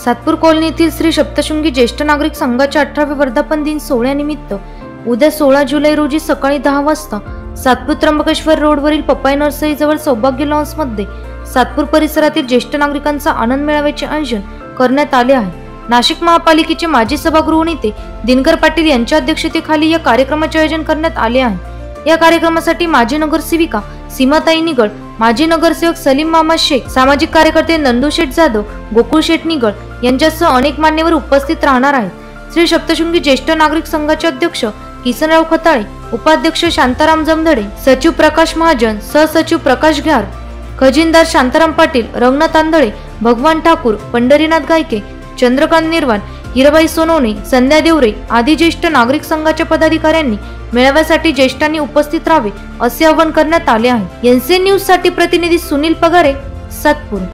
Satpur colony येथील श्री सप्तशृंगी ज्येष्ठ नागरिक संघाच्या 18व्या वर्धापन दिन सोहळ्यानिमित्त उद्या 16 जुलै रोजी सकाळी 10 वाजता सातपूर त्र्यंबकेश्वर रोडवरील पप्पाई नर्सरी जवळ सौभाग्य लॉन्स मध्ये सातपूर परिसरातील ज्येष्ठ नागरिकांचा आनंद मेळाव्याचे आयोजन करण्यात आले आहे। नाशिक महापालिकेचे माजी सभागृह नेते दिनकर पाटील यांच्या अध्यक्षतेखाली या कार्यक्रमाचे आयोजन करण्यात आले आहे। या कार्यक्रमासाठी माजी नगरसेविका सीमाताई निगळ, माजी नगरसेवक सलीम मामा शेख, सामाजिक कार्यकर्ते नंदू शेठ जाधव, गोकुळ शेठ निगळ यांच्यासह अनेक मान्यवर उपस्थित राहणार आहेत। श्री सप्तशृंगी ज्येष्ठ नागरिक संघाचे अध्यक्ष किसनराव खताळे, उपाध्यक्ष शांताराम जमधडे, सचिव प्रकाश महाजन, सहसचिव प्रकाश घ्यार, खजिनदार शांताराम पाटील, रंगनाथ आंधळे, भगवान ठाकूर, पंढरीनाथ गायके, चंद्रकांत निर्वाण, हिराबाई सोनवणे, संध्या देवरे आदी ज्येष्ठ नागरिक संघाच्या पदाधिकाऱ्यांनी मेळाव्यासाठी ज्येष्ठांनी उपस्थित राहावे असे आवाहन करण्यात आले आहे। एनसीएन न्यूज साठी प्रतिनिधी सुनील पगारे, सातपूर।